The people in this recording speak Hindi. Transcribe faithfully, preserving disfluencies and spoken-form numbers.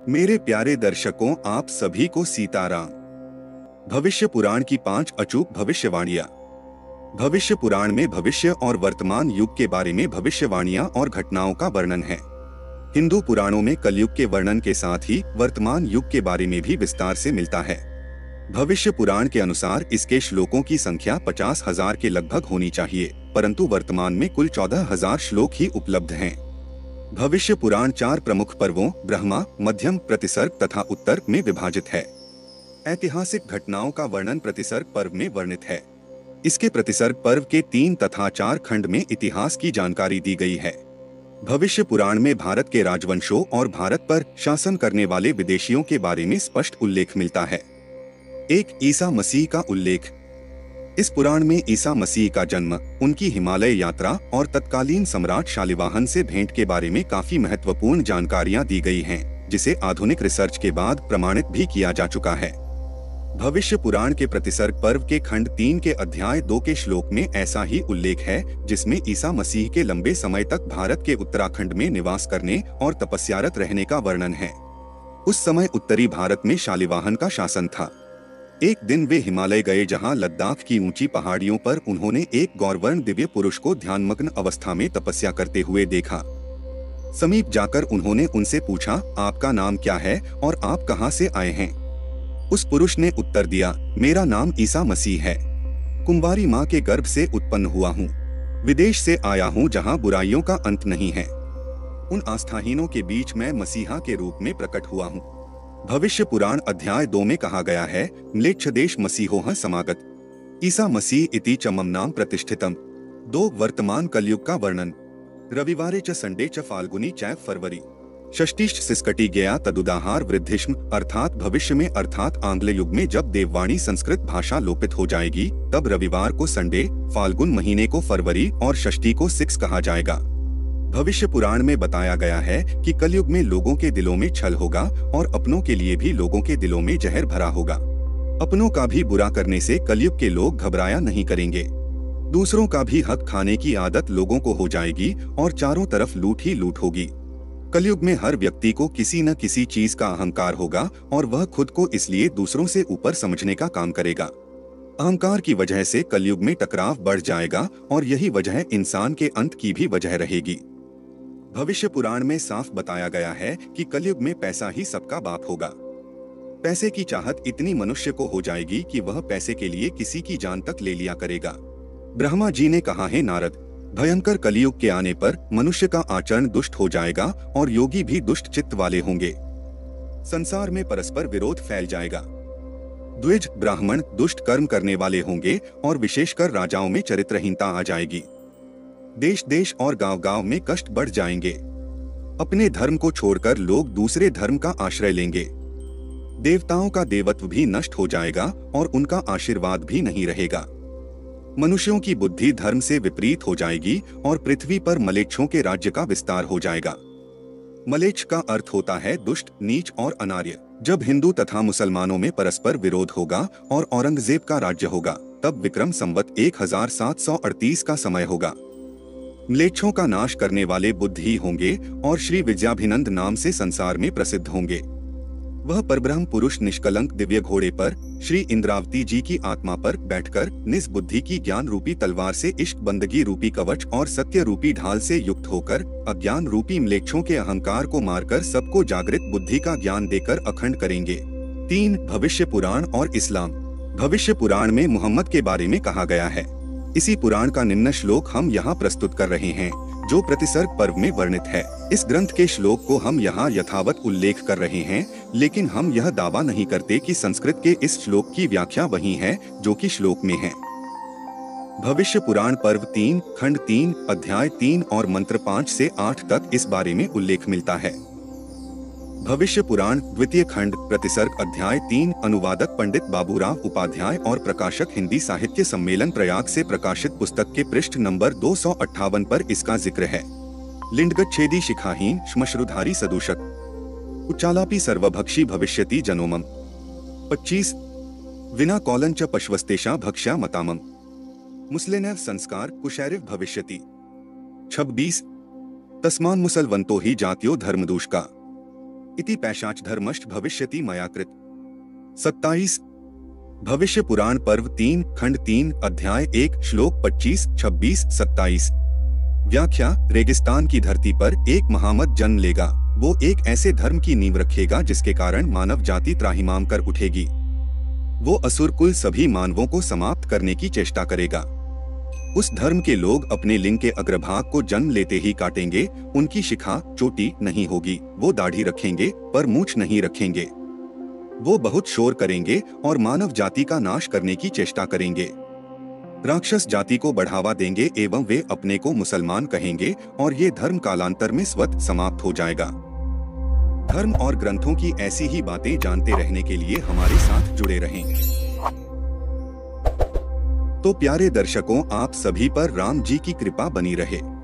मेरे प्यारे दर्शकों, आप सभी को सीताराम। भविष्य पुराण की पांच अचूक भविष्यवाणियां। भविष्य पुराण में भविष्य और वर्तमान युग के बारे में भविष्यवाणियां और घटनाओं का वर्णन है। हिंदू पुराणों में कलयुग के वर्णन के साथ ही वर्तमान युग के बारे में भी विस्तार से मिलता है। भविष्य पुराण के अनुसार इसके श्लोकों की संख्या पचास हजार के लगभग होनी चाहिए, परंतु वर्तमान में कुल चौदह हजार श्लोक ही उपलब्ध हैं। भविष्य पुराण चार प्रमुख पर्वों ब्रह्मा, मध्यम, प्रतिसर्ग तथा उत्तर में विभाजित है। ऐतिहासिक घटनाओं का वर्णन प्रतिसर्ग पर्व में वर्णित है। इसके प्रतिसर्ग पर्व के तीन तथा चार खंड में इतिहास की जानकारी दी गई है। भविष्य पुराण में भारत के राजवंशों और भारत पर शासन करने वाले विदेशियों के बारे में स्पष्ट उल्लेख मिलता है। एक ईसा मसीह का उल्लेख। इस पुराण में ईसा मसीह का जन्म, उनकी हिमालय यात्रा और तत्कालीन सम्राट शालिवाहन से भेंट के बारे में काफी महत्वपूर्ण जानकारियां दी गई हैं, जिसे आधुनिक रिसर्च के बाद प्रमाणित भी किया जा चुका है। भविष्य पुराण के प्रतिसर्ग पर्व के खंड तीन के अध्याय दो के श्लोक में ऐसा ही उल्लेख है, जिसमें ईसा मसीह के लंबे समय तक भारत के उत्तराखंड में निवास करने और तपस्यारत रहने का वर्णन है। उस समय उत्तरी भारत में शालिवाहन का शासन था। एक दिन वे हिमालय गए, जहां लद्दाख की ऊंची पहाड़ियों पर उन्होंने एक गौरवर्ण दिव्य पुरुष को ध्यानमग्न अवस्था में तपस्या करते हुए देखा। समीप जाकर उन्होंने उनसे पूछा, आपका नाम क्या है और आप कहां से आए हैं? उस पुरुष ने उत्तर दिया, मेरा नाम ईसा मसीह है। कुंवारी माँ के गर्भ से उत्पन्न हुआ हूँ। विदेश से आया हूँ जहाँ बुराइयों का अंत नहीं है। उन आस्थाहीनों के बीच मैं मसीहा के रूप में प्रकट हुआ हूँ। भविष्य पुराण अध्याय दो में कहा गया है, म्लेच्छदेश मसीहोह समागत ईसा मसीह इति च मम नाम प्रतिष्ठितम। दो वर्तमान कलयुग का वर्णन। रविवारे च संडे च फाल्गुनी चैव फरवरी षष्टिश्च सिस्कटी गया तदुदाहार वृद्धिष्म। अर्थात भविष्य में अर्थात आंग्ल युग में जब देववाणी संस्कृत भाषा लोपित हो जाएगी, तब रविवार को संडे, फाल्गुन महीने को फरवरी और षष्ठी को सिक्स कहा जाएगा। भविष्य पुराण में बताया गया है कि कलयुग में लोगों के दिलों में छल होगा और अपनों के लिए भी लोगों के दिलों में जहर भरा होगा। अपनों का भी बुरा करने से कलयुग के लोग घबराया नहीं करेंगे। दूसरों का भी हक खाने की आदत लोगों को हो जाएगी और चारों तरफ लूट ही लूट होगी। कलयुग में हर व्यक्ति को किसी न किसी चीज का अहंकार होगा और वह खुद को इसलिए दूसरों से ऊपर समझने का काम करेगा। अहंकार की वजह से कलयुग में टकराव बढ़ जाएगा और यही वजह इंसान के अंत की भी वजह रहेगी। भविष्य पुराण में साफ बताया गया है कि कलयुग में पैसा ही सबका बाप होगा। पैसे की चाहत इतनी मनुष्य को हो जाएगी कि वह पैसे के लिए किसी की जान तक ले लिया करेगा। ब्रह्मा जी ने कहा है, नारद, भयंकर कलयुग के आने पर मनुष्य का आचरण दुष्ट हो जाएगा और योगी भी दुष्ट चित्त वाले होंगे। संसार में परस्पर विरोध फैल जाएगा। द्विज ब्राह्मण दुष्ट कर्म करने वाले होंगे और विशेषकर राजाओं में चरित्रहीनता आ जाएगी। देश देश और गांव गांव में कष्ट बढ़ जाएंगे। अपने धर्म को छोड़कर लोग दूसरे धर्म का आश्रय लेंगे। देवताओं का देवत्व भी नष्ट हो जाएगा और उनका आशीर्वाद भी नहीं रहेगा। मनुष्यों की बुद्धि धर्म से विपरीत हो जाएगी और पृथ्वी पर मलेच्छों के राज्य का विस्तार हो जाएगा। मलेच्छ का अर्थ होता है दुष्ट, नीच और अनार्य। जब हिंदू तथा मुसलमानों में परस्पर विरोध होगा और औरंगजेब का राज्य होगा, तब विक्रम संवत एक हजार सात सौ अड़तीस का समय होगा। म्लेच्छों का नाश करने वाले बुद्ध ही होंगे और श्री विद्याभिनंद नाम से संसार में प्रसिद्ध होंगे। वह परब्रह्म पुरुष निष्कलंक दिव्य घोड़े पर श्री इंद्रावती जी की आत्मा पर बैठकर निज बुद्धि की ज्ञान रूपी तलवार से इश्क बंदगी रूपी कवच और सत्य रूपी ढाल से युक्त होकर अज्ञान रूपी म्लेच्छों के अहंकार को मारकर सबको जागृत बुद्धि का ज्ञान देकर अखंड करेंगे। तीन भविष्य पुराण और इस्लाम। भविष्य पुराण में मुहम्मद के बारे में कहा गया है। इसी पुराण का निम्न श्लोक हम यहाँ प्रस्तुत कर रहे हैं, जो प्रतिसर्ग पर्व में वर्णित है। इस ग्रंथ के श्लोक को हम यहाँ यथावत उल्लेख कर रहे हैं, लेकिन हम यह दावा नहीं करते कि संस्कृत के इस श्लोक की व्याख्या वही है जो कि श्लोक में है। भविष्य पुराण पर्व तीन, खंड तीन, अध्याय तीन और मंत्र पाँच से आठ तक इस बारे में उल्लेख मिलता है। भविष्य पुराण द्वितीय खंड प्रतिसर्ग अध्याय तीन। अनुवादक पंडित बाबूराव उपाध्याय और प्रकाशक हिंदी साहित्य सम्मेलन प्रयाग से प्रकाशित पुस्तक के पृष्ठ नंबर दो सौ अट्ठावन पर इसका जिक्र है। लिंडगच्छेदी शिखाहीन श्मश्रुधारी सदूषक उच्चालापी सर्वभक्षी भविष्यति जनोमम। पच्चीस विना कौलन च पश्वस्तेषा भक्ष्या मतामम मुस्लिनैव संस्कार कुशैरिव भविष्यति। छब्बीस तस्मान मुसलवंतो ही जात्यो धर्मदूषका। इति पैशाच धर्मश्च भविष्यति मया कृत। सत्ताईस भविष्य पुराण पर्व तीन खंड तीन अध्याय एक श्लोक पच्चीस छब्बीस सत्ताईस। व्याख्या। रेगिस्तान की धरती पर एक महामत जन्म लेगा। वो एक ऐसे धर्म की नींव रखेगा जिसके कारण मानव जाति त्राहिमाम कर उठेगी। वो असुर कुल सभी मानवों को समाप्त करने की चेष्टा करेगा। उस धर्म के लोग अपने लिंग के अग्रभाग को जन्म लेते ही काटेंगे। उनकी शिखा चोटी नहीं होगी। वो दाढ़ी रखेंगे पर मूछ नहीं रखेंगे। वो बहुत शोर करेंगे और मानव जाति का नाश करने की चेष्टा करेंगे। राक्षस जाति को बढ़ावा देंगे एवं वे अपने को मुसलमान कहेंगे और ये धर्म कालांतर में स्वतः समाप्त हो जाएगा। धर्म और ग्रंथों की ऐसी ही बातें जानते रहने के लिए हमारे साथ जुड़े रहें। तो प्यारे दर्शकों, आप सभी पर राम जी की कृपा बनी रहे।